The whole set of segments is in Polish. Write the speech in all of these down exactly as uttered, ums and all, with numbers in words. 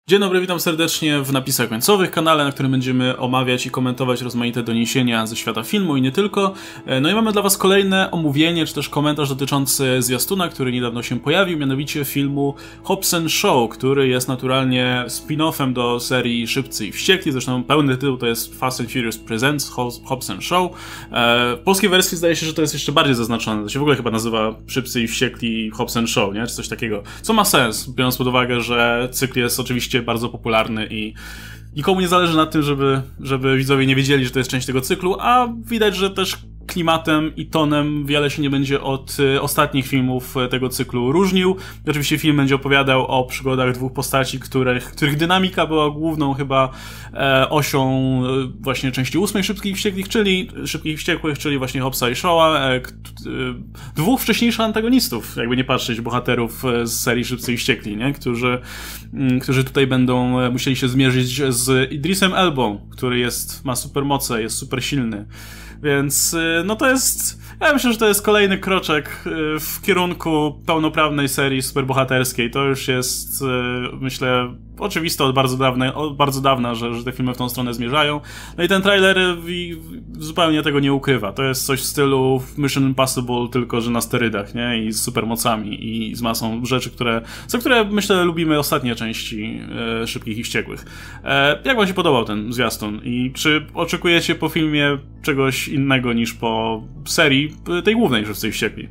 Dzień dobry, witam serdecznie w napisach końcowych, kanale, na którym będziemy omawiać i komentować rozmaite doniesienia ze świata filmu i nie tylko. No i mamy dla was kolejne omówienie, czy też komentarz dotyczący zwiastuna, który niedawno się pojawił, mianowicie filmu Hobbs and Shaw, który jest naturalnie spin-offem do serii Szybcy i Wściekli, zresztą pełny tytuł to jest Fast and Furious Presents Hobbs and Shaw. W polskiej wersji zdaje się, że to jest jeszcze bardziej zaznaczone, to się w ogóle chyba nazywa Szybcy i Wściekli Hobbs and Shaw, nie? Czy coś takiego, co ma sens, biorąc pod uwagę, że cykl jest oczywiście bardzo popularny i nikomu nie zależy na tym, żeby, żeby widzowie nie wiedzieli, że to jest część tego cyklu, a widać, że też klimatem i tonem wiele się nie będzie od y, ostatnich filmów tego cyklu różnił. I oczywiście film będzie opowiadał o przygodach dwóch postaci, których, których dynamika była główną chyba e, osią e, właśnie części ósmej Szybkich i Wściekłych, czyli Szybkich i Wściekłych, czyli właśnie Hobbsa i Shawa, e, k, t, e, dwóch wcześniejszych antagonistów, jakby nie patrzeć, bohaterów z serii Szybcy i Wściekli, nie? Którzy, m, którzy tutaj będą musieli się zmierzyć z Idrisem Elbą, który jest, ma supermoce, jest super silny. Więc no to jest, ja myślę, że to jest kolejny kroczek w kierunku pełnoprawnej serii superbohaterskiej. To już jest, myślę, oczywiste od bardzo dawna, od bardzo dawna, że, że te filmy w tą stronę zmierzają. No i ten trailer zupełnie tego nie ukrywa. To jest coś w stylu Mission Impossible, tylko że na sterydach, nie? I z supermocami i z masą rzeczy, które, za które, myślę, lubimy ostatnie części e, Szybkich i Wściekłych. E, jak wam się podobał ten zwiastun? I czy oczekujecie po filmie czegoś innego niż po serii tej głównej Szybcy i Wściekli?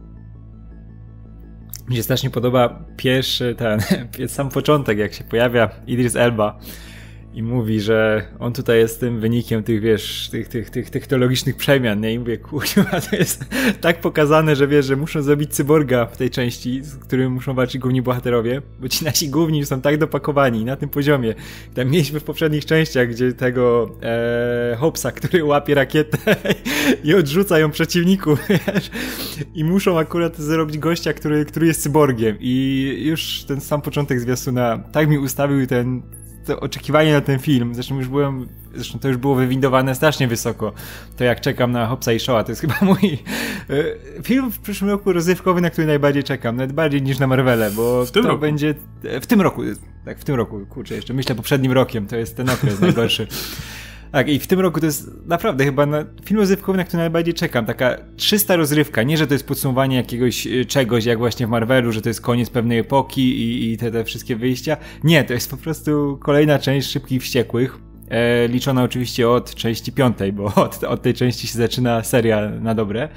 Mi się strasznie podoba pierwszy ten, sam początek, jak się pojawia Idris Elba i mówi, że on tutaj jest tym wynikiem tych, wiesz, tych, tych, tych technologicznych przemian, nie? I mówię, kurwa, to jest tak pokazane, że wiesz, że muszą zrobić cyborga w tej części, z którym muszą walczyć główni bohaterowie, bo ci nasi główni są tak dopakowani na tym poziomie. Tam mieliśmy w poprzednich częściach, gdzie tego e, Hobbsa, który łapie rakietę i odrzuca ją przeciwniku, wiesz? I muszą akurat zrobić gościa, który, który jest cyborgiem. I już ten sam początek zwiastuna tak mi ustawił ten to oczekiwanie na ten film, zresztą już byłem, zresztą to już było wywindowane strasznie wysoko, to jak czekam na Hobbsa i Shawa, to jest chyba mój e, film w przyszłym roku rozrywkowy, na który najbardziej czekam, nawet bardziej niż na Marvele, bo w tym to roku. będzie, w tym roku, tak w tym roku, kurczę, jeszcze myślę poprzednim rokiem, to jest ten okres najgorszy. Tak, i w tym roku to jest naprawdę chyba na film rozrywkowy, na który najbardziej czekam. Taka czysta rozrywka. Nie, że to jest podsumowanie jakiegoś czegoś, jak właśnie w Marvelu, że to jest koniec pewnej epoki i, i te, te wszystkie wyjścia. Nie, to jest po prostu kolejna część Szybkich i Wściekłych. E, liczona oczywiście od części piątej, bo od, od tej części się zaczyna seria na dobre.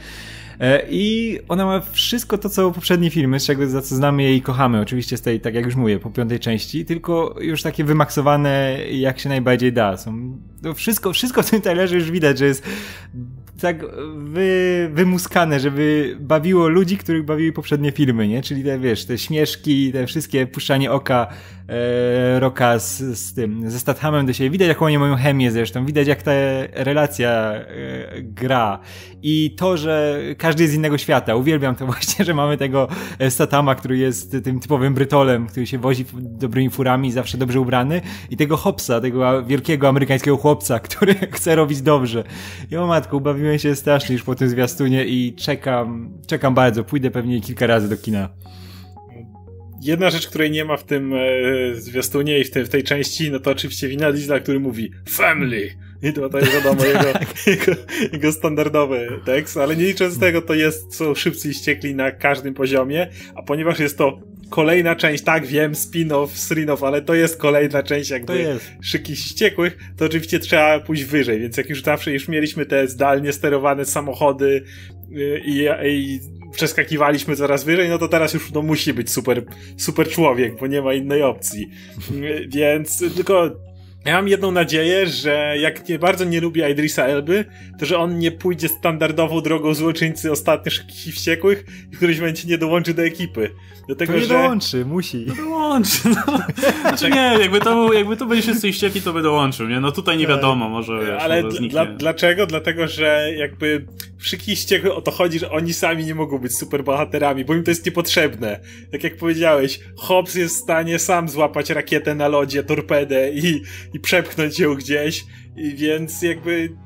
I ona ma wszystko to, co poprzednie filmy, z czego za co znamy je i kochamy, oczywiście z tej, tak jak już mówię, po piątej części, tylko już takie wymaksowane jak się najbardziej da. Są, to wszystko, wszystko w tym trailerze już widać, że jest tak wy, wymuskane, żeby bawiło ludzi, których bawiły poprzednie filmy, nie? Czyli te, wiesz, te śmieszki, te wszystkie puszczanie oka e, Rocka z, z tym, ze Stathamem do siebie. Widać, jaką oni mają chemię zresztą. Widać, jak ta relacja e, gra. I to, że każdy jest z innego świata. Uwielbiam to właśnie, że mamy tego Stathama, który jest tym typowym brytolem, który się wozi dobrymi furami, zawsze dobrze ubrany. I tego Hobbsa, tego wielkiego amerykańskiego chłopca, który chce robić dobrze. I o matko, ubawiłem się strasznie już po tym zwiastunie i czekam, czekam bardzo. Pójdę pewnie kilka razy do kina. Jedna rzecz, której nie ma w tym e, zwiastunie i w, tym, w tej części, no to oczywiście Vina Diesla, który mówi family. I to, to jest wiadomo jego, jego, jego standardowy tekst, ale nie licząc tego, to jest, są Szybcy i Wściekli na każdym poziomie, a ponieważ jest to kolejna część, tak wiem, spin-off, spin-off, ale to jest kolejna część jakby Szybkich i Wściekłych, to oczywiście trzeba pójść wyżej, więc jak już zawsze już mieliśmy te zdalnie sterowane samochody i, i przeskakiwaliśmy coraz wyżej, no to teraz już no, musi być super, super człowiek, bo nie ma innej opcji. Więc tylko ja mam jedną nadzieję, że jak nie bardzo nie lubię Idrisa Elby, to że on nie pójdzie standardową drogą złoczyńcy ostatnich Szybkich i Wściekłych i w którymś momencie nie dołączy do ekipy. Dlatego, to nie że... dołączy, musi. To dołączy, no. Znaczy nie, jakby to, jakby to byli Wszyscy i Wściekli, to by dołączył, nie? No tutaj nie wiadomo, może wiesz, ale może dla, dlaczego? Dlatego, że jakby Szybkich i Wściekłych o to chodzi, że oni sami nie mogą być superbohaterami, bo im to jest niepotrzebne. Tak jak powiedziałeś, Hobbs jest w stanie sam złapać rakietę na lodzie, torpedę i, i przepchnąć ją gdzieś, i więc jakby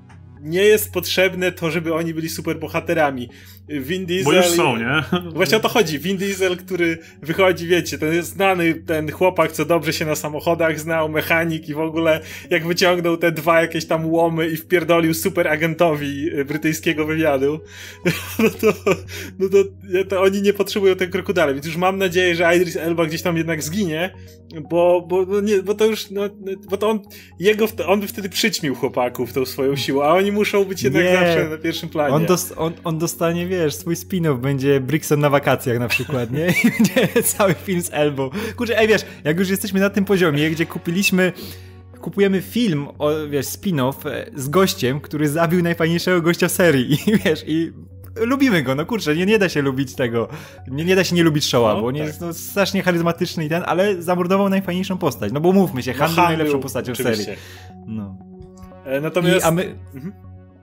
nie jest potrzebne to, żeby oni byli super bohaterami. Vin Diesel... Bo już są, nie? Właśnie o to chodzi. Vin Diesel, który wychodzi, wiecie, ten jest znany ten chłopak, co dobrze się na samochodach znał, mechanik i w ogóle jak wyciągnął te dwa jakieś tam łomy i wpierdolił super agentowi brytyjskiego wywiadu, no to, no to, to oni nie potrzebują tego kroku dalej. Więc już mam nadzieję, że Idris Elba gdzieś tam jednak zginie, bo, bo, no nie, bo to już, no, bo to on, jego, on by wtedy przyćmił chłopaków tą swoją siłą, a oni muszą być jednak nie. zawsze na pierwszym planie. On, dos, on, on dostanie, wiesz, swój spin-off, będzie Brixton na wakacjach na przykład, nie? I będzie cały film z Elbą. Kurczę, ej, wiesz, jak już jesteśmy na tym poziomie, gdzie kupiliśmy, kupujemy film, o, wiesz, spin-off z gościem, który zabił najfajniejszego gościa w serii i wiesz, i lubimy go, no kurczę, nie, nie da się lubić tego, nie, nie da się nie lubić Shawa, no, bo on tak. jest no, strasznie charyzmatyczny i ten, ale zamordował najfajniejszą postać, no bo mówmy się, Han był no, najlepszą postacią oczywiście. serii. No. E, natomiast... I, a my... Mhm.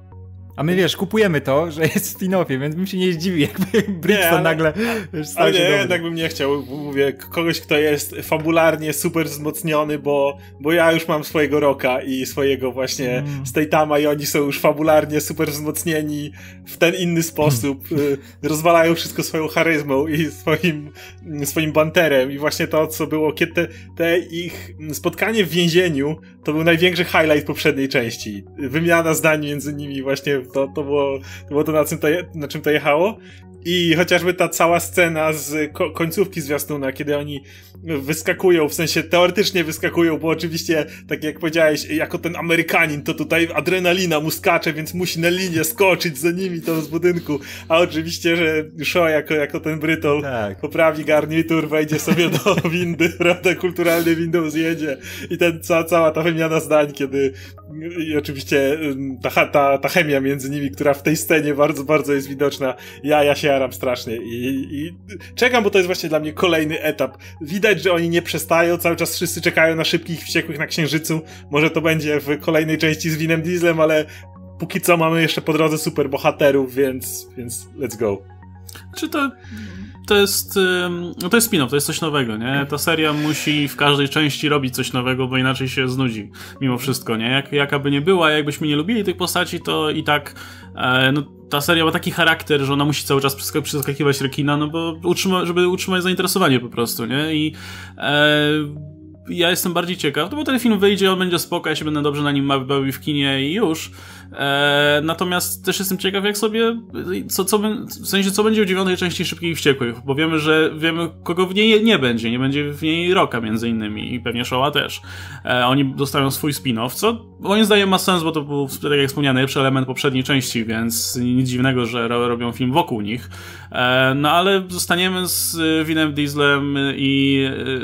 A my, wiesz, kupujemy to, że jest w spin-offie, więc bym się nie zdziwi, jakby Brixton ale, nagle wiesz, stał ale się nie, dobry. jednak bym nie chciał, mówię, kogoś, kto jest fabularnie super wzmocniony, bo, bo ja już mam swojego Rocka i swojego właśnie mm. Statama i oni są już fabularnie super wzmocnieni w ten inny sposób, rozwalają wszystko swoją charyzmą i swoim, swoim banterem i właśnie to, co było, kiedy te, te ich spotkanie w więzieniu, to był największy highlight poprzedniej części. Wymiana zdań między nimi właśnie To, to, było, to było to, na czym to, je, na czym to jechało. I chociażby ta cała scena z ko- końcówki zwiastuna, kiedy oni wyskakują, w sensie teoretycznie wyskakują, bo oczywiście, tak jak powiedziałeś, jako ten Amerykanin, to tutaj adrenalina mu skacze, więc musi na linię skoczyć za nimi tam z budynku. A oczywiście, że Shaw jako, jako ten Brytol tak. poprawi garnitur, wejdzie sobie do windy, prawda, kulturalnie windą zjedzie. I ten, ca, cała ta wymiana zdań, kiedy i oczywiście ta, ta, ta chemia między nimi, która w tej scenie bardzo, bardzo jest widoczna. Ja, ja się jaram strasznie i, i czekam, bo to jest właśnie dla mnie kolejny etap. Widać, że oni nie przestają, cały czas wszyscy czekają na Szybkich Wściekłych na Księżycu. Może to będzie w kolejnej części z Vinem Dieslem, ale póki co mamy jeszcze po drodze super bohaterów, więc, więc let's go. Czy to... To jest, no to jest spin-off, to jest coś nowego, nie? Ta seria musi w każdej części robić coś nowego, bo inaczej się znudzi, mimo wszystko, nie? Jak, jaka by nie była, jakbyśmy nie lubili tych postaci, to i tak e, no, ta seria ma taki charakter, że ona musi cały czas przesk- przeskakiwać rekina, no bo utrzyma, żeby utrzymać zainteresowanie po prostu, nie? I e, ja jestem bardziej ciekaw, no bo ten film wyjdzie, on będzie spoko, ja się będę dobrze na nim bawił w kinie i już. E, natomiast też jestem ciekaw, jak sobie, co, co, w sensie, co będzie w dziewiątej części Szybkich i Wściekłych, bo wiemy, że wiemy, kogo w niej nie będzie, nie będzie w niej Rocka między innymi i pewnie Shawa też. E, oni dostają swój spin-off, co moim zdaniem ma sens, bo to był, tak jak wspomniany, najlepszy element poprzedniej części, więc nic dziwnego, że robią film wokół nich. E, no ale zostaniemy z Vinem Dieslem i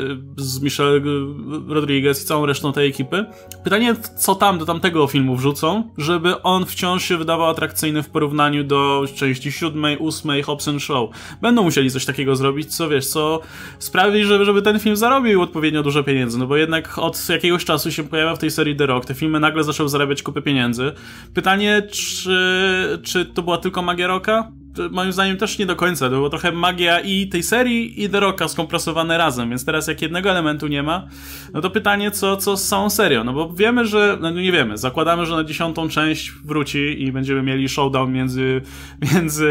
z Michelle Rodriguez i całą resztą tej ekipy. Pytanie, co tam do tamtego filmu wrzucą, żeby on wciąż się wydawał atrakcyjny w porównaniu do części siódmej, ósmej, Hobbs and Shaw. Będą musieli coś takiego zrobić, co wiesz, co sprawi, żeby, żeby ten film zarobił odpowiednio dużo pieniędzy, no bo jednak od jakiegoś czasu się pojawia w tej serii The Rock, te filmy nagle zaczęły zarabiać kupę pieniędzy. Pytanie, czy, czy to była tylko magia Rocka? Moim zdaniem też nie do końca, to było trochę magia i tej serii i The Rocka skompresowane razem, więc teraz jak jednego elementu nie ma, no to pytanie, co, co z całą serią, no bo wiemy, że, no nie wiemy, zakładamy, że na dziesiątą część wróci i będziemy mieli showdown między, między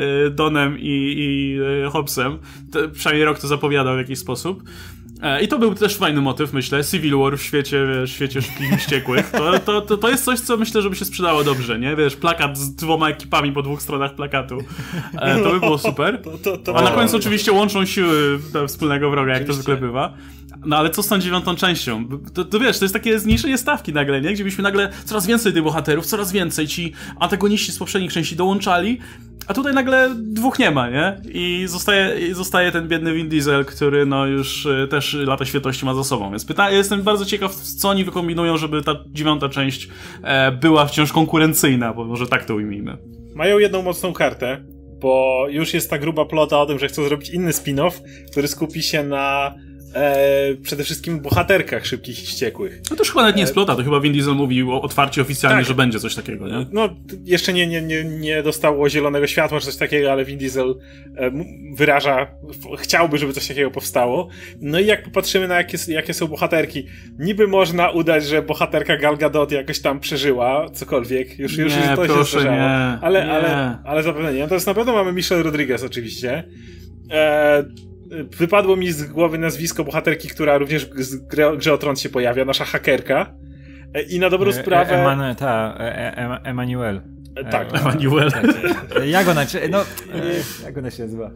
Donem i, i Hobbsem, to, przynajmniej Rock to zapowiadał w jakiś sposób. I to był też fajny motyw, myślę, Civil War w świecie, w świecie Szybkich i Wściekłych. To, to, to, to jest coś, co myślę, żeby się sprzedało dobrze, nie? Wiesz, plakat z dwoma ekipami po dwóch stronach plakatu. To by było super. To, to, to A na końcu oczywiście łączą siły do wspólnego wroga, jak to zwykle bywa. No ale co z tą dziewiątą częścią? To, to wiesz, to jest takie zmniejszenie stawki nagle, nie? Gdzie byśmy nagle coraz więcej tych bohaterów, coraz więcej ci antagoniści z poprzednich części dołączali, a tutaj nagle dwóch nie ma, nie? I zostaje, i zostaje ten biedny Vin Diesel, który no już też lata świetności ma za sobą. Więc pytanie, jestem bardzo ciekaw, co oni wykombinują, żeby ta dziewiąta część e, była wciąż konkurencyjna, bo może tak to ujmijmy. Mają jedną mocną kartę, bo już jest ta gruba plota o tym, że chcą zrobić inny spin-off, który skupi się na e, przede wszystkim bohaterkach Szybkich i Wściekłych. No to już chyba nawet nie jest plota, to chyba Vin Diesel mówił otwarcie, oficjalnie, tak, że będzie coś takiego, nie? No, jeszcze nie, nie, nie, nie dostało zielonego światła czy coś takiego, ale Vin Diesel e, wyraża, chciałby, żeby coś takiego powstało. No i jak popatrzymy na jakie, jakie są bohaterki, niby można udać, że bohaterka Gal Gadot jakoś tam przeżyła cokolwiek, już, już nie, to proszę, się zdarzało. Nie, ale, nie. ale, ale zapewne nie. Natomiast na pewno mamy Michelle Rodriguez oczywiście. E, wypadło mi z głowy nazwisko bohaterki, która również w Grze o Tron się pojawia, nasza hakerka. E, I na dobrą e, sprawę... Eman, ta, e, e, Emanuel. E, tak. E, Emanuel. Tak, jak ona, no, e, jak ona się nazywa?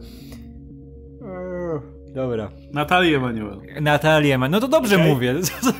Dobra. Natalia Emanuel. Natalia Emanuel. No to dobrze okay. mówię.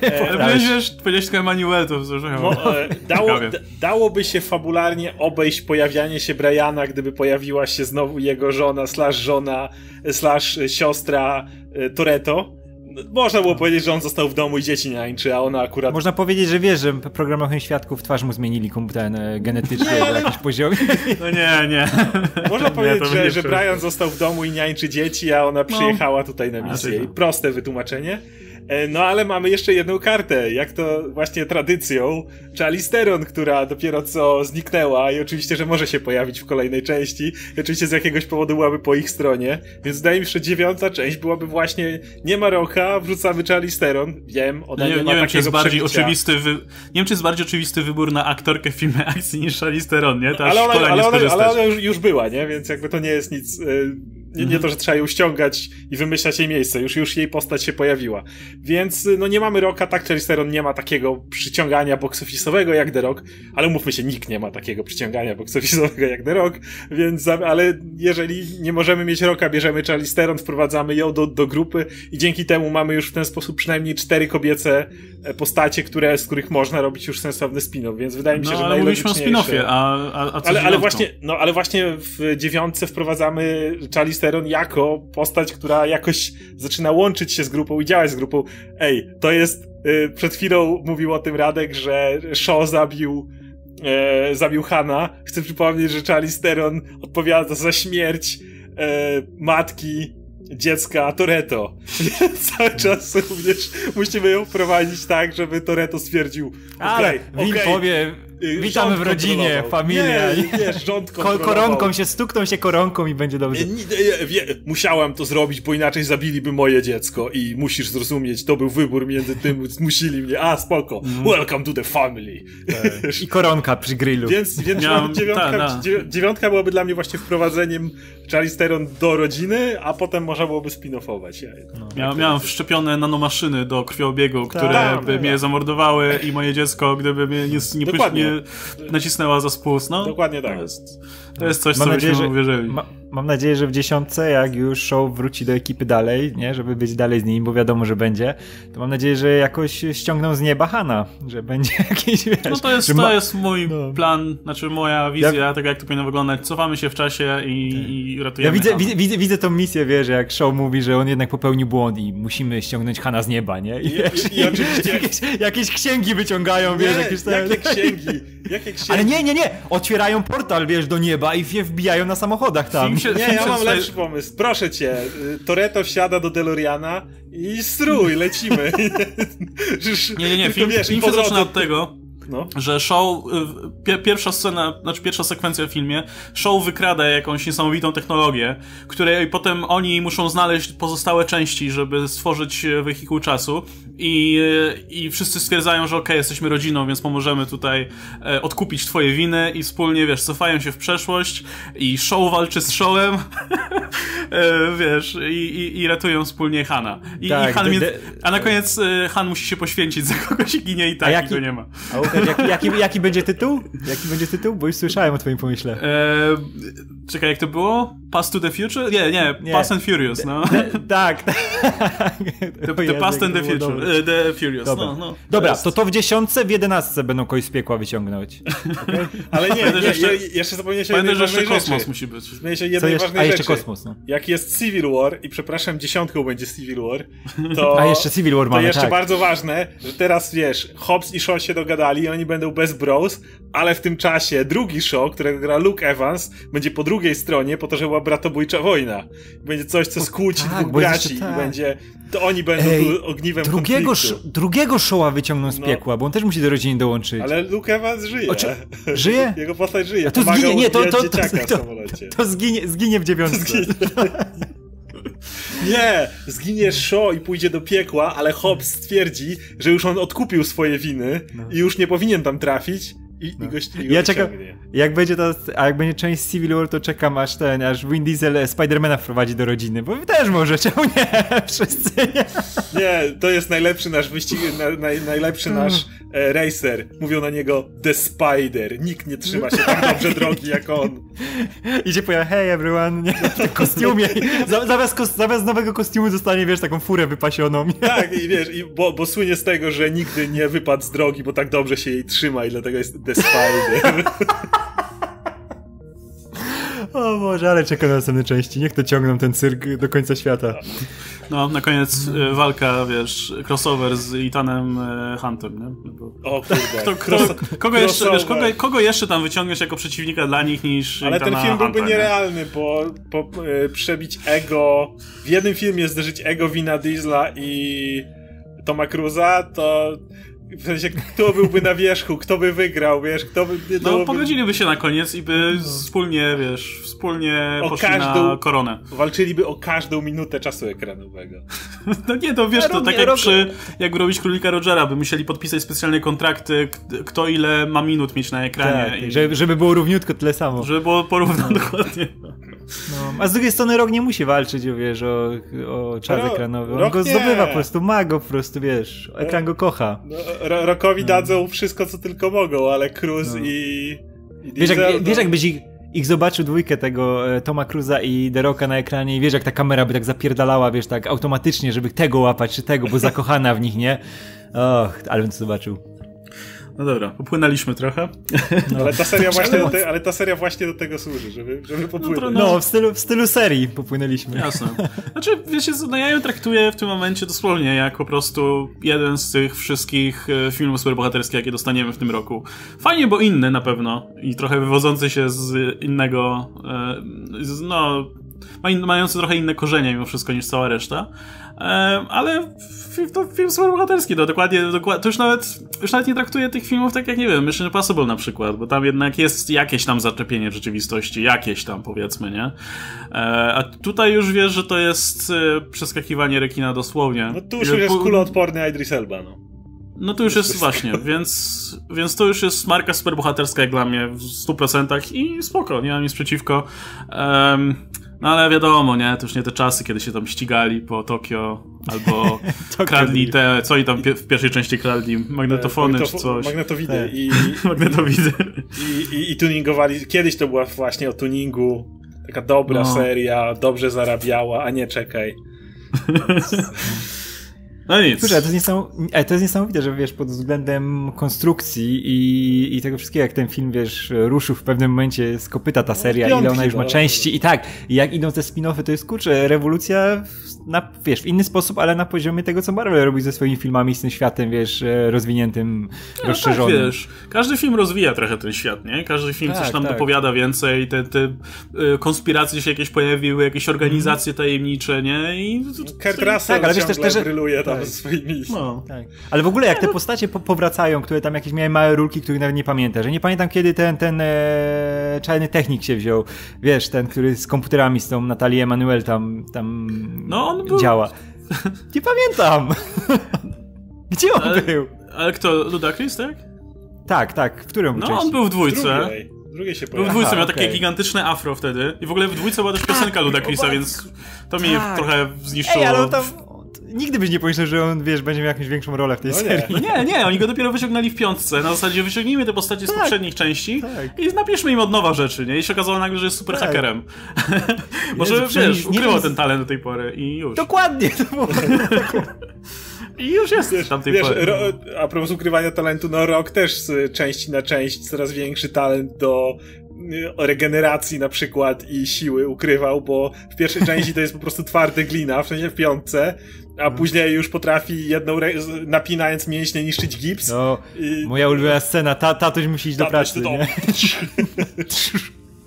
Ale wiesz, powiedziałeś tylko Emanuel, to zużyłem. No, e, dało, d- dałoby się fabularnie obejść pojawianie się Briana, gdyby pojawiła się znowu jego żona, slash żona, slash siostra e, Toretto. Można było powiedzieć, że on został w domu i dzieci niańczy, a ona akurat... Można powiedzieć, że wiesz, że program Ochrony Świadków twarz mu zmienili ten genetycznie nie, na jakimś poziomie. No nie, nie. Można powiedzieć, nie, że, że Brian został w domu i niańczy dzieci, a ona przyjechała no. tutaj na misję. I proste wytłumaczenie. No ale mamy jeszcze jedną kartę, jak to właśnie tradycją, Charlize Theron, która dopiero co zniknęła i oczywiście, że może się pojawić w kolejnej części i oczywiście z jakiegoś powodu byłaby po ich stronie, więc wydaje mi się, że dziewiąta część byłaby właśnie nie ma Rocka, wrzucamy Charlize Theron, wiem, ona no nie, nie, ma nie wiem, takiego czy jest bardziej przebicia. oczywisty wy... Nie wiem, czy jest bardziej oczywisty wybór na aktorkę w filmie akcji niż Charlize Theron, nie? To ale ona, ale ona, ale ona już, już, już była, nie? Więc jakby to nie jest nic... Yy... Nie, nie to, że trzeba ją ściągać i wymyślać jej miejsce, już, już jej postać się pojawiła. Więc no nie mamy Rocka, tak, Charlize Theron nie ma takiego przyciągania box office'owego jak The Rock, ale umówmy się, nikt nie ma takiego przyciągania box office'owego jak The Rock, więc, ale jeżeli nie możemy mieć Rocka, bierzemy Charlize Theron, wprowadzamy ją do, do grupy i dzięki temu mamy już w ten sposób przynajmniej cztery kobiece postacie, które, z których można robić już sensowny spin-off, więc wydaje mi się, no, że ale mówiliśmy o spin-offie, a, a, a co ale, ale właśnie, no ale właśnie w dziewiątce wprowadzamy Charlize Theron jako postać, która jakoś zaczyna łączyć się z grupą i działać z grupą. Ej, to jest, y, przed chwilą mówił o tym Radek, że Shaw zabił e, zabił Hana. Chcę przypomnieć, że Charlize Theron odpowiada za śmierć e, matki dziecka Toretto. Cały czas również musimy ją wprowadzić tak, żeby Toretto stwierdził ale okej, Vin okej, powie witamy w rodzinie, familia. Nie, wiesz, rząd Ko- koronką się, stukną się koronką i będzie dobrze. Nie, nie, wie, musiałem to zrobić, bo inaczej zabiliby moje dziecko i musisz zrozumieć, to był wybór między tym, zmusili mnie, a spoko, mm. welcome to the family. Tak. I koronka przy grillu. Więc, więc Miałem, dziewiątka, ta, ta. dziewiątka byłaby dla mnie właśnie wprowadzeniem Charlize Theron do rodziny, a potem można byłoby spin-offować. Ja, no, Mia, miałem wszczepione nanomaszyny do krwiobiegu, ta, które ta, by ta. mnie zamordowały i moje dziecko, gdyby mnie nie, nie, pysz, nie nacisnęła za spust. No, dokładnie tak. To jest, to jest coś, mam co nadzieję, byśmy że, uwierzyli. Ma, mam nadzieję, że w dziesiątce, jak już Shaw wróci do ekipy dalej, nie, żeby być dalej z nim, bo wiadomo, że będzie, to mam nadzieję, że jakoś ściągną z nieba Hana, że będzie jakiś, wiesz... No to jest, ma... to jest mój no. plan, znaczy moja wizja ja... tego, jak to powinno wyglądać. Cofamy się w czasie i, i ratujemy Ja widzę, Hana. widzę, widzę, widzę tą misję, wiesz, jak Shaw mówi, że on jednak popełnił błąd i musimy ściągnąć Hana z nieba, nie? I, I, wiesz, i, i oczywiście... jakieś, jakieś księgi wyciągają, nie, wiesz, jakieś... Jakie księgi? Jakie księgi? Ale nie, nie, nie! Otwierają portal, wiesz, do nieba i je wbijają na samochodach tam. Się, nie, ja mam lepszy pomysł. Proszę cię, Toretto wsiada do DeLoreana i strój, lecimy. nie, nie, nie, film, wiesz, film się zaczyna od tego, no. że Shaw, pierwsza scena, znaczy pierwsza sekwencja w filmie, Shaw wykrada jakąś niesamowitą technologię, której potem oni muszą znaleźć pozostałe części, żeby stworzyć wehikuł czasu i, i wszyscy stwierdzają, że okej, okay, jesteśmy rodziną, więc pomożemy tutaj odkupić twoje winy i wspólnie, wiesz, cofają się w przeszłość i Shaw walczy z Shawem, wiesz, i, i, i ratują wspólnie Hana. I, tak, i Han de, de, a na koniec Han musi się poświęcić za kogoś i ginie i tak, jaki, i go nie ma. A Łukasz, jaki, jaki, jaki będzie tytuł? Jaki będzie tytuł? Bo już słyszałem o twoim pomyśle. Eee, czekaj, jak to było? Past to the Future? Nie, nie, nie. Fast and Furious, no. Tak, tak. The, the Past and the Future. The Furious, Dobra, no, no. Dobra, to, to to w dziesiątce, w jedenastce będą kogoś z piekła wyciągnąć. Okay? Ale nie, nie, jeszcze, jeszcze zapomniałeś o jednej że jeszcze ważnej kosmos rzeczy. musi być. Zapomniałeś o jednej jeszcze, ważnej a jeszcze rzeczy. kosmos, no. Jak jest Civil War i przepraszam, dziesiątką będzie Civil War, to... A jeszcze Civil War mamy, To jeszcze tak. bardzo ważne, że teraz, wiesz, Hobbs i Shaw się dogadali i oni będą bez bros, ale w tym czasie drugi Shaw, którego gra Luke Evans, będzie po drugiej drugiej stronie po to, żeby była bratobójcza wojna. Będzie coś, co skłóci tak, dwóch bo jest braci jeszcze tak. i będzie... To oni będą Ej, tu ogniwem drugiego, konfliktu. sz, drugiego Showa wyciągną z No. piekła, bo on też musi do rodziny dołączyć. Ale Luke Evans żyje. O, czy, żyje? Jego postać żyje. A to Pomagał zginie, nie, to, to, to, dzieciaka w to, samolocie. to, to zginie, zginie w dziewiątce. Nie, zginie Shaw i pójdzie do piekła, ale Hobbs stwierdzi, że już on odkupił swoje winy No. i już nie powinien tam trafić i, No. i go, i go Ja czekam, wyciągnie. jak będzie to, a jak będzie część Civil War, to czekam aż ten, aż Vin Diesel Spidermana wprowadzi do rodziny, bo wy też może, czemu nie? Wszyscy nie. Nie, to jest najlepszy nasz wyścig, na, naj, najlepszy nasz e, racer. Mówią na niego The Spider. Nikt nie trzyma się tak dobrze drogi jak on. Idzie pojawia, hey everyone, nie? W tym kostiumie. I za- Zamiast, kos- zamiast nowego kostiumu dostanie, wiesz, taką furę wypasioną. Nie? Tak, i wiesz, i bo, bo słynie z tego, że nigdy nie wypadł z drogi, bo tak dobrze się jej trzyma i dlatego jest The Spider. O Boże, ale czekam na następne części. Niech to ciągną ten cyrk do końca świata. No, na koniec e, walka, wiesz, crossover z Ethanem e, Huntem, nie? Bo... O kurde. Kto, kto, kogo, jeszcze, wiesz, kogo, kogo jeszcze tam wyciągniesz jako przeciwnika dla nich niż Ale ten Ethana film byłby Hunta, nie? nierealny, bo, bo e, przebić ego... W jednym filmie zderzyć ego Vina Diesla i Toma Cruise'a, to... W sensie, kto byłby na wierzchu, kto by wygrał, wiesz, kto by... No, by... pogodziliby się na koniec i by wspólnie, wiesz, wspólnie O poszli każdą- na koronę. Walczyliby o każdą minutę czasu ekranowego. No nie, to wiesz, Ja to robię- tak jak robię- przy, jak robić Królika Rogera, by musieli podpisać specjalne kontrakty, k- kto ile ma minut mieć na ekranie. Tak, i, żeby, żeby było równiutko tyle samo. żeby było porównane dokładnie. No. A z drugiej strony Rock nie musi walczyć, o, wiesz, o, o czas Ro- ekranowy. On Rock go nie. zdobywa po prostu, ma go po prostu, wiesz, ekran go kocha. No, Ro- Rockowi dadzą wszystko, co tylko mogą, ale Cruise No. i... i Wiesz, Diesel, jak, no- wiesz jakbyś ich, ich zobaczył dwójkę tego e, Toma Cruise'a i The Rocka na ekranie i wiesz, jak ta kamera by tak zapierdalała, wiesz, tak automatycznie, żeby tego łapać, czy tego, bo zakochana w nich, nie? Och, ale bym to zobaczył. No dobra, popłynęliśmy trochę. No. Ale ta seria właśnie do, te, ale ta seria właśnie do tego służy, żeby, żeby popłynąć. No, No, w stylu, w stylu serii popłynęliśmy. Jasne. Znaczy, wiecie, no ja ją traktuję w tym momencie dosłownie jak po prostu jeden z tych wszystkich e, filmów superbohaterskich, jakie dostaniemy w tym roku. Fajnie, bo inny na pewno i trochę wywodzący się z innego, e, z, no, ma- mający trochę inne korzenie mimo wszystko niż cała reszta. E, ale fi- to film superbohaterski, no dokładnie, dokładnie, to już nawet, już nawet nie traktuję tych filmów tak jak, nie wiem, Mission Impossible na przykład, bo tam jednak jest jakieś tam zaczepienie w rzeczywistości, jakieś tam powiedzmy, nie? E, a tutaj już wiesz, że to jest e, przeskakiwanie rekina dosłownie. No tu już I- jest po- kuloodporny Idris Elba, no. No to już jest właśnie, więc, więc to już jest marka superbohaterska jak dla mnie w stu procentach i spoko, nie mam nic przeciwko. Um, no ale wiadomo, nie, to już nie te czasy, kiedy się tam ścigali po Tokio, albo kradli te, co i tam pie- w pierwszej części kradli, magnetofony Magnetofo- czy coś. Magnetowidy Tak. i, Magnetowidy. i, i, i tuningowali. Kiedyś to była właśnie o tuningu. Taka dobra No. seria, dobrze zarabiała, a nie czekaj. No nic. Kurczę, ale to, jest niesam... ale to jest niesamowite, że wiesz, pod względem konstrukcji i, i tego wszystkiego, jak ten film, wiesz, ruszył w pewnym momencie z kopyta ta seria, piątki, ile ona już ma no. części i tak, i jak idą te spin-offy, to jest, kurczę, rewolucja w, na, wiesz, w inny sposób, ale na poziomie tego, co Marvel robi ze swoimi filmami, z tym światem, wiesz, e, rozwiniętym, No rozszerzonym. tak, wiesz, każdy film rozwija trochę ten świat, nie? Każdy film Tak, coś tam tak. dopowiada więcej, te, te y, konspiracje się jakieś pojawiły, jakieś organizacje tajemnicze, nie? I Kurt Russell tak, ale wiesz, ciągle też- też, że- bryluje tam tak. ze swoimi... no. Tak. Ale w ogóle jak te postacie po powracają, które tam jakieś miały małe rulki, których nawet nie pamiętasz. Ja nie pamiętam, kiedy ten, ten e, czarny technik się wziął. Wiesz, ten, który z komputerami, z tą Natalią Emanuel tam, tam No, on był- działa. Nie pamiętam. Gdzie on Ale- był? Ale kto? Ludacris, tak? Tak, tak. W którym był No, części? on był w dwójce. Drugiej. Drugiej się Był w pojawił. dwójce, Aha, miał takie okej. gigantyczne afro wtedy. I w ogóle w dwójce była też piosenka Ludacrisa, o, więc to mi tak. trochę zniszczyło. Ej, ale on tam... Nigdy byś nie pomyślał, że on, wiesz, będzie miał jakąś większą rolę w tej No nie. serii. No nie, nie, oni go dopiero wyciągnęli w piątce. Na zasadzie wyciągnijmy te postacie z Tak. poprzednich części Tak. i napiszmy im od nowa rzeczy, nie? I się okazało nagle, że jest super Tak. hakerem. Może, Jezu, wiesz, przynajmniej nie ukrywał wiem- ten talent do tej pory i już. Dokładnie. To było... I już jest Wiesz, tam tej wiesz pory. ro, a propos ukrywania talentu, no Rock też z części na część coraz większy talent do y, regeneracji na przykład i siły ukrywał, bo w pierwszej części to jest po prostu twardy glina, w sensie w piątce, a później już potrafi jedną re- z- napinając mięśnie niszczyć gips. No, I... moja ulubiona scena, ta, tatoś musi iść do Tatoś pracy, do domu. nie?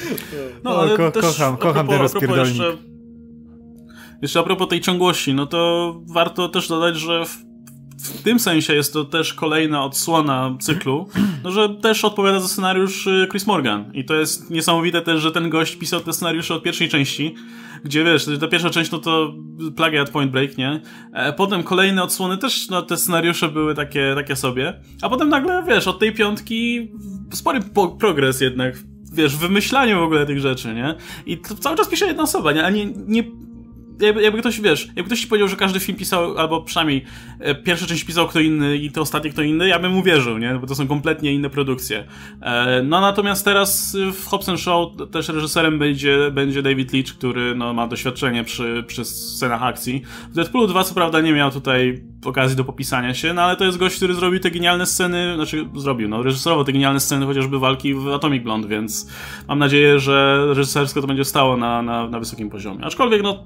No, o, ale ko też kocham, kocham ten rozpierdolnik. Jeszcze, jeszcze a propos tej ciągłości, no to warto też dodać, że w, w tym sensie jest to też kolejna odsłona cyklu, no, że też odpowiada za scenariusz Chris Morgan. I to jest niesamowite też, że ten gość pisał te scenariusze od pierwszej części, gdzie wiesz, ta pierwsza część no to plagiat Point Break, nie? E, potem kolejne odsłony też, no te scenariusze były takie, takie sobie, a potem nagle, wiesz, od tej piątki spory progres jednak, wiesz, w wymyślaniu w ogóle tych rzeczy, nie? I to cały czas pisze jedna osoba, nie? A nie, nie jakby, jakby ktoś, wiesz, jakby ktoś ci powiedział, że każdy film pisał, albo przynajmniej e, pierwsza część pisał kto inny i to ostatnie kto inny, ja bym uwierzył, nie? Bo to są kompletnie inne produkcje. E, no natomiast teraz w Hobbs and Shaw też reżyserem będzie, będzie David Leitch, który no, ma doświadczenie przy, przy scenach akcji. W Deadpoolu dwa co prawda nie miał tutaj okazji do popisania się, no ale to jest gość, który zrobił te genialne sceny, znaczy zrobił, no reżyserował te genialne sceny chociażby walki w Atomic Blonde, więc mam nadzieję, że reżysersko to będzie stało na, na, na wysokim poziomie. Aczkolwiek no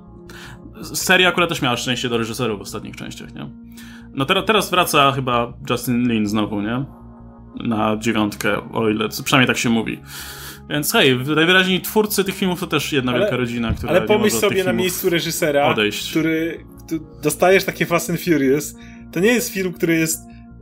seria akurat też miała szczęście do reżyserów w ostatnich częściach, nie? No teraz, teraz wraca chyba Justin Lin znowu, nie? Na dziewiątkę, o ile, przynajmniej tak się mówi. Więc hej, najwyraźniej twórcy tych filmów to też jedna ale, wielka rodzina, która ale pomyśl sobie na miejscu reżysera, odejść. który, który dostajesz takie Fast and Furious, to nie jest film, który jest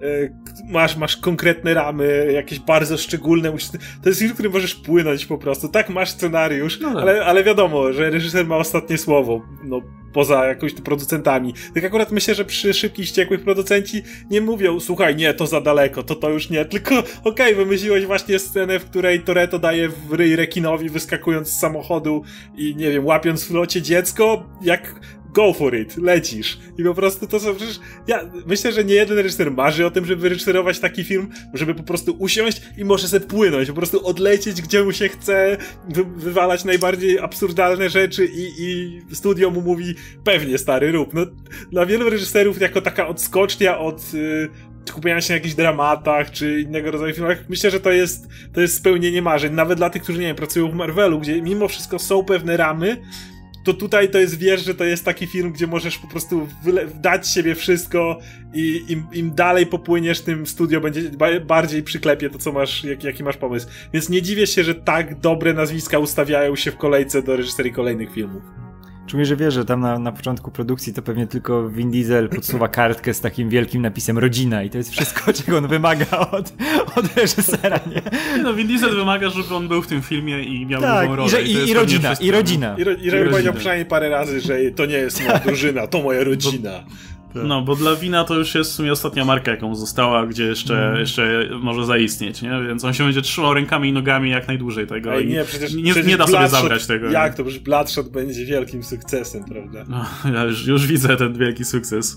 Masz, masz konkretne ramy, jakieś bardzo szczególne. To jest film, który możesz płynąć po prostu. Tak, masz scenariusz, no tak. ale, ale wiadomo, że reżyser ma ostatnie słowo. No, poza jakimiś producentami. Tak akurat myślę, że przy Szybkich Wściekłych producenci nie mówią, słuchaj, nie, to za daleko, to to już nie, tylko okej, okay, wymyśliłeś właśnie scenę, w której Toretto daje w ryj rekinowi, wyskakując z samochodu i nie wiem, łapiąc w locie dziecko, jak go for it, lecisz. I po prostu to są przecież... Ja myślę, że nie jeden reżyser marzy o tym, żeby wyreżyserować taki film, żeby po prostu usiąść i może sobie płynąć, po prostu odlecieć, gdzie mu się chce, wy wywalać najbardziej absurdalne rzeczy i, i studio mu mówi, pewnie stary, rób. No, dla wielu reżyserów jako taka odskocznia od... Yy, skupiania się na jakichś dramatach, czy innego rodzaju filmach, myślę, że to jest, to jest spełnienie marzeń. Nawet dla tych, którzy, nie wiem, pracują w Marvelu, gdzie mimo wszystko są pewne ramy, to tutaj to jest, wiesz, że to jest taki film, gdzie możesz po prostu dać siebie wszystko i im, im dalej popłyniesz, tym studio będzie bardziej przyklepie to, co masz, jak, jaki masz pomysł. Więc nie dziwię się, że tak dobre nazwiska ustawiają się w kolejce do reżyserii kolejnych filmów. Czuję, że wiesz, że tam na, na początku produkcji to pewnie tylko Vin Diesel podsuwa kartkę z takim wielkim napisem rodzina i to jest wszystko, czego on wymaga od, od reżysera, nie? Nie no, Vin Diesel wymaga, żeby on był w tym filmie i miał tak, nową rolę. I, że, i, i, i rodzina, i rodzina. I, ro, i żeby powiedział przynajmniej parę razy, że to nie jest moja drużyna, to moja rodzina. Tak. No, bo dla Wina to już jest w sumie ostatnia marka, jaką została, gdzie jeszcze, mm. jeszcze może zaistnieć, nie? Więc on się będzie trzymał rękami i nogami jak najdłużej tego. Ej, i nie, przecież, nie, przecież nie da sobie Bloodshot, zabrać tego. Jak to? Przecież Bloodshot będzie wielkim sukcesem, prawda? No, ja już, już widzę ten wielki sukces.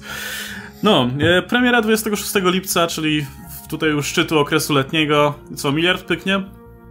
No, e, premiera dwudziestego szóstego lipca, czyli tutaj u szczytu okresu letniego. Co, miliard pyknie?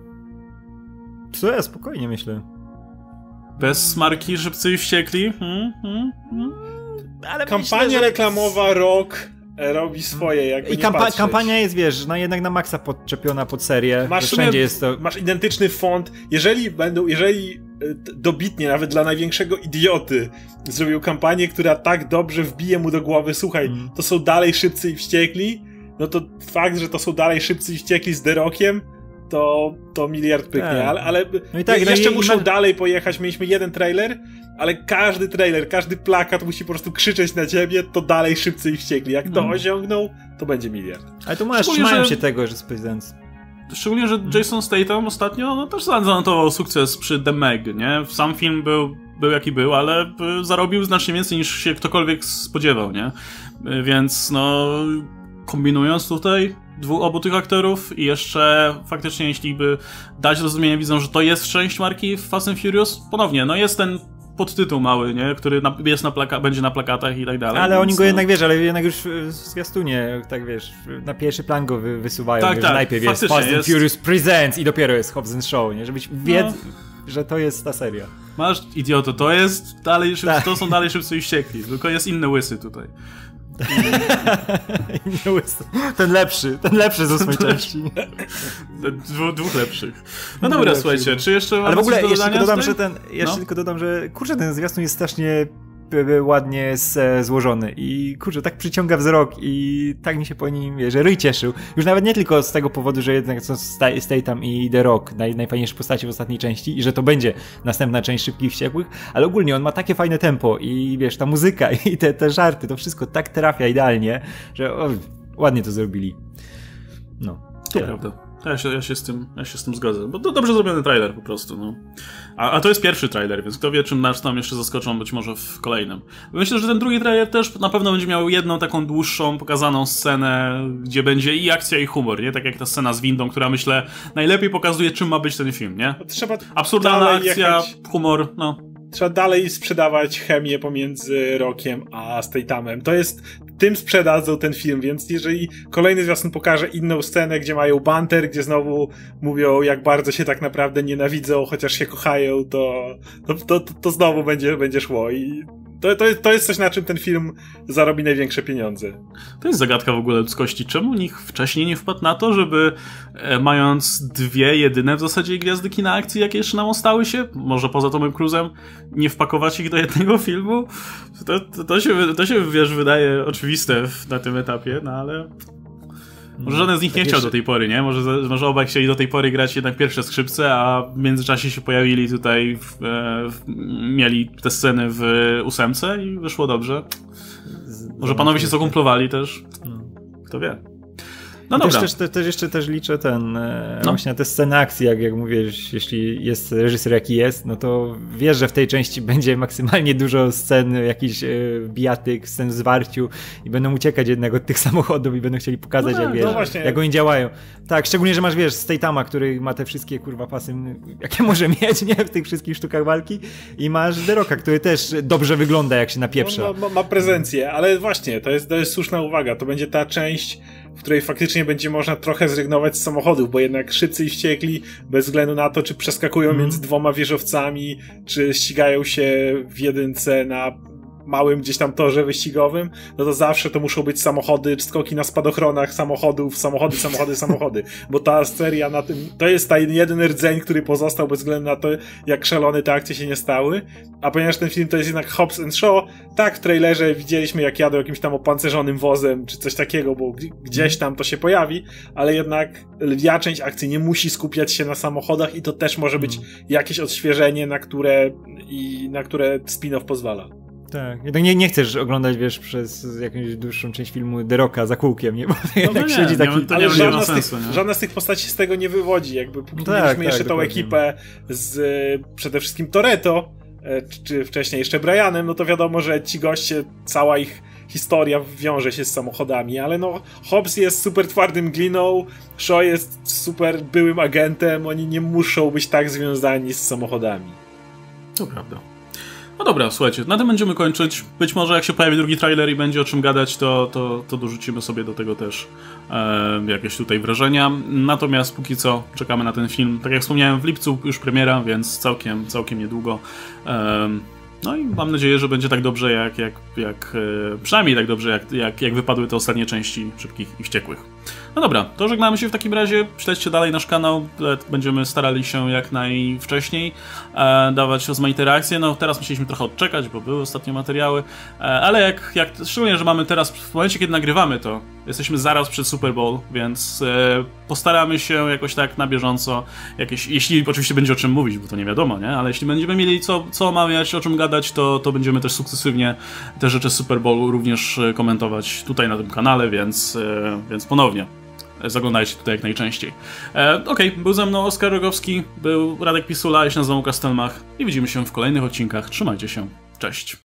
Co ja spokojnie myślę. Bez marki Szybcy i Wściekli? Hmm, hmm, hmm. Ale kampania myślę, że... reklamowa rok robi swoje, jakby I nie kampa kampania jest, wiesz, no jednak na maksa podczepiona pod serię. Masz, wszędzie jest to... masz identyczny font. Jeżeli będą, jeżeli dobitnie, nawet dla największego idioty zrobił kampanię, która tak dobrze wbije mu do głowy, słuchaj, mm. to są dalej Szybcy i Wściekli, no to fakt, że to są dalej Szybcy i Wściekli z The Rockiem, to, to miliard pyknie, tak. ale, ale no i tak, jeszcze no muszą ma... dalej pojechać. Mieliśmy jeden trailer, ale każdy trailer, każdy plakat musi po prostu krzyczeć na ciebie, to dalej Szybcy i Wściekli. Jak to mm. osiągną, to będzie miliard. Ale tu masz, trzymają że... się tego, że Space Szczególnie, że Jason Statham ostatnio no, też zanotował sukces przy The Meg, nie? Sam film był, był jaki był, ale zarobił znacznie więcej niż się ktokolwiek spodziewał, nie? Więc no, kombinując tutaj dwóch obu tych aktorów i jeszcze faktycznie jeśli by dać zrozumienie widzom, że to jest część marki Fast and Furious, ponownie, no jest ten podtytuł mały, nie? Który na, jest na plaka będzie na plakatach i tak dalej. Ale oni go no... jednak, wiesz, ale jednak już w zwiastunie, tak wiesz, na pierwszy plan go wy, wysuwają, tak, wiesz, tak, najpierw jest Fast and jest... Furious Presents i dopiero jest Hobbs and Shaw, nie? Żebyś wiedział, no. że to jest ta seria. Masz, idioto, to jest dalej, szybcy, tak. to są dalej Szybcy i Wściekli, tylko jest inny łysy tutaj. Nie łysy. Ten lepszy, ten lepszy z ósmej części. Dwu, dwóch lepszych. No dobra, lepszy. Słuchajcie, czy jeszcze Ale w ogóle jeszcze tylko dodam, że ten, jeszcze no? tylko dodam, że kurczę, ten zwiastun jest strasznie ładnie z, złożony i kurczę, tak przyciąga wzrok i tak mi się po nim, wie, że ryj cieszył. Już nawet nie tylko z tego powodu, że jednak są Statham i The Rock, naj, najfajniejsze postacie w ostatniej części i że to będzie następna część Szybkich Wściekłych, ale ogólnie on ma takie fajne tempo i wiesz, ta muzyka i te, te żarty, to wszystko tak trafia idealnie, że o, ładnie to zrobili. No. To prawda. Ja się, ja, się z tym, ja się z tym zgodzę, bo to dobrze zrobiony trailer po prostu, no. A, a to jest pierwszy trailer, więc kto wie, czym nas tam jeszcze zaskoczą, być może w kolejnym. Myślę, że ten drugi trailer też na pewno będzie miał jedną taką dłuższą, pokazaną scenę, gdzie będzie i akcja, i humor, nie? Tak jak ta scena z windą, która, myślę, najlepiej pokazuje, czym ma być ten film, nie? Trzeba absurdalna akcja, jechać... humor, no. Trzeba dalej sprzedawać chemię pomiędzy Rockiem a Stathamem. To jest... Tym sprzedadzą ten film, więc jeżeli kolejny zwiastun pokaże inną scenę, gdzie mają banter, gdzie znowu mówią, jak bardzo się tak naprawdę nienawidzą, chociaż się kochają, to, to, to, to znowu będzie, będzie szło i to, to, to jest coś, na czym ten film zarobi największe pieniądze. To jest zagadka w ogóle ludzkości. Czemu nikt wcześniej nie wpadł na to, żeby e, mając dwie jedyne w zasadzie gwiazdy kina akcji, jakie jeszcze nam ostały się, może poza Tomem Cruise'em, nie wpakować ich do jednego filmu? To, to, to, się, to się, wiesz, wydaje oczywiste na tym etapie, no ale... Może żaden z nich nie chciał do tej pory, nie? Może, może obaj chcieli do tej pory grać jednak pierwsze skrzypce, a w międzyczasie się pojawili tutaj, w, w, mieli te sceny w ósemce i wyszło dobrze. Może panowie się zakumplowali też. Kto wie. No też, dobra. Też, też, też jeszcze też liczę ten, no. właśnie na te sceny akcji, jak, jak mówisz, jeśli jest reżyser jaki jest, no to wiesz, że w tej części będzie maksymalnie dużo scen, jakichś e, bijatyk, scen w zwarciu i będą uciekać jednak od tych samochodów i będą chcieli pokazać, no, jak, wiesz, no jak oni działają. Tak, szczególnie, że masz, wiesz, Stathama, który ma te wszystkie, kurwa, pasy, jakie może mieć, nie? W tych wszystkich sztukach walki i masz The Rocka, który też dobrze wygląda, jak się napieprza. No, ma, ma prezencję, ale właśnie, to jest, to jest słuszna uwaga, to będzie ta część, w której faktycznie będzie można trochę zrezygnować z samochodów, bo jednak Szybcy i Wściekli, bez względu na to, czy przeskakują mm. między dwoma wieżowcami, czy ścigają się w jedynce na małym gdzieś tam torze wyścigowym, no to zawsze to muszą być samochody, czy skoki na spadochronach samochodów, samochody, samochody, samochody, bo ta seria na tym, to jest ten jeden rdzeń, który pozostał bez względu na to, jak szalone te akcje się nie stały, a ponieważ ten film to jest jednak Hobbs and Shaw, tak w trailerze widzieliśmy, jak jadą jakimś tam opancerzonym wozem, czy coś takiego, bo gdzieś tam to się pojawi, ale jednak lwia część akcji nie musi skupiać się na samochodach i to też może być jakieś odświeżenie, na które i na które spin-off pozwala. Tak, jednak nie, nie chcesz oglądać, wiesz, przez jakąś dłuższą część filmu The Rocka za kółkiem, nie? Bo no jednak nie, siedzi taki... Nie, to ale nie żadna, ma z tych, sensu, nie? żadna z tych postaci z tego nie wywodzi, jakby póki tak, mieliśmy tak, jeszcze dokładnie. tą ekipę z przede wszystkim Toretto, czy wcześniej jeszcze Brianem, no to wiadomo, że ci goście, cała ich historia wiąże się z samochodami, ale no Hobbs jest super twardym gliną, Shaw jest super byłym agentem, oni nie muszą być tak związani z samochodami. To prawda. No dobra, słuchajcie, na tym będziemy kończyć. Być może jak się pojawi drugi trailer i będzie o czym gadać, to, to, to dorzucimy sobie do tego też e, jakieś tutaj wrażenia. Natomiast póki co czekamy na ten film. Tak jak wspomniałem, w lipcu już premiera, więc całkiem, całkiem niedługo. E, no i mam nadzieję, że będzie tak dobrze, jak, jak, jak e, przynajmniej tak dobrze, jak, jak, jak wypadły te ostatnie części Szybkich i Wściekłych. No dobra, to żegnamy się w takim razie. Śledźcie dalej nasz kanał. Będziemy starali się jak najwcześniej e, dawać rozmaite reakcje. No teraz musieliśmy trochę odczekać, bo były ostatnie materiały. E, ale jak, jak, szczególnie, że mamy teraz, w momencie kiedy nagrywamy to, jesteśmy zaraz przed Super Bowl, więc e, postaramy się jakoś tak na bieżąco, jakieś, jeśli oczywiście będzie o czym mówić, bo to nie wiadomo, nie? Ale jeśli będziemy mieli co, co omawiać, o czym gadać, to, to będziemy też sukcesywnie te rzeczy z Super Bowlu również komentować tutaj na tym kanale, więc, e, więc ponownie zaglądajcie tutaj jak najczęściej. E, Okej, okay, był ze mną Oskar Rogowski, był Radek Pisula, ja się nazywam Łukasz Stelmach i widzimy się w kolejnych odcinkach. Trzymajcie się, cześć!